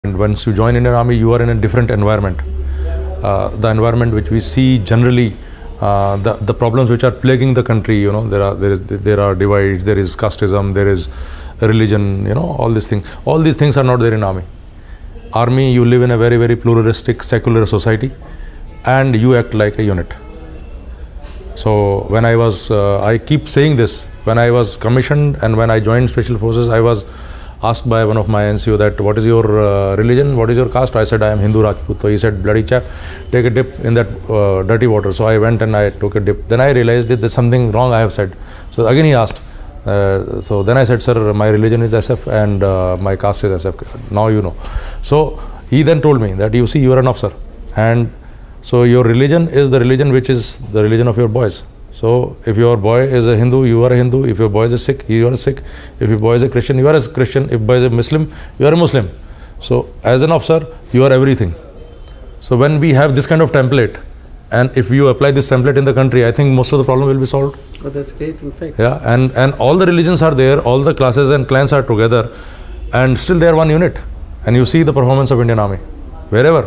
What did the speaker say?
And once you join Indian Army, you are in a different environment. The environment which we see generally, the problems which are plaguing the country. You know, there are divides, there is casteism, there is religion. You know, all these things. All these things are not there in Army. Army, you live in a very, very pluralistic, secular society, and you act like a unit. So when I was, I keep saying this, when I was commissioned and when I joined Special Forces, I was asked by one of my NCO that, what is your religion, what is your caste? I said, I am Hindu Rajput. So he said, bloody chap, take a dip in that dirty water. So I went and I took a dip. Then I realized that there's something wrong I have said. So again he asked. So then I said, sir, my religion is SF and my caste is SF. Now you know. So he then told me that, you see, you are an officer. And so your religion is the religion which is the religion of your boys. So if your boy is a Hindu, you are a Hindu. If your boy is a Sikh, you are a Sikh. If your boy is a Christian, you are a Christian. If boy is a Muslim, you are a Muslim. So as an officer, you are everything. So when we have this kind of template, and if you apply this template in the country, I think most of the problem will be solved. Oh, that's great, in fact. Yeah, and all the religions are there, all the classes and clans are together, and still they are one unit. And you see the performance of Indian Army, wherever.